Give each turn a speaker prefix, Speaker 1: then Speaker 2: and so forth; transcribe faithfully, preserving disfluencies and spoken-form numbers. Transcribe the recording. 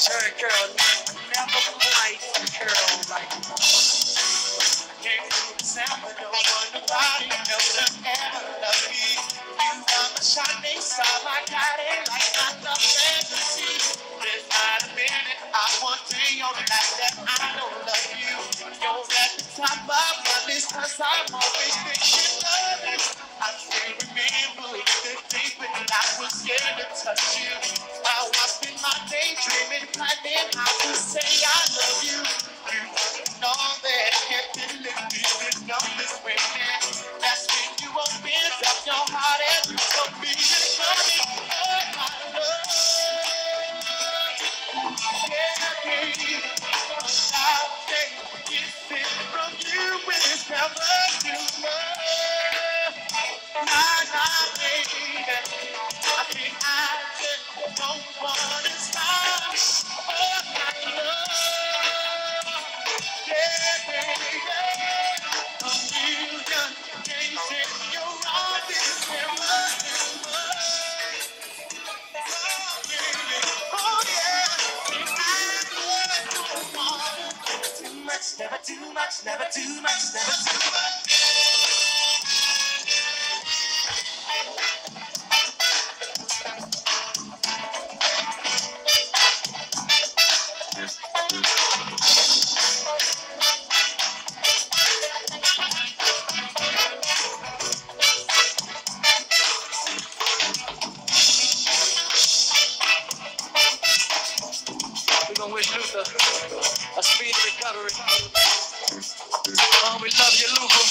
Speaker 1: Jerry Curl, never quite curl like can't do the sound, but no one nobody else will ever love me. You are my shining star, my guiding light, my love fantasy. There's not a minute I want day on the night that I don't love you. You're at the top of my list, cause I'm always thinking of you. I still remember the day when I was scared to touch you. How I spent my day dreaming, planning how to say I love you. You know that can't believe this numbers when that's when you opened up your heart and you told me to come in. Oh, my love. Yeah, baby. I'll take kissing from you is never too much. Nah, nah, baby. I think I just don't want to stop. Oh, my love. Yeah, baby. A million days in your arms is never too much. Oh, baby. Oh, yeah. And I don't want too much, never too much, never too much, never too much. We're gonna wish Luther a speedy recovery. Oh, we love you, Luther.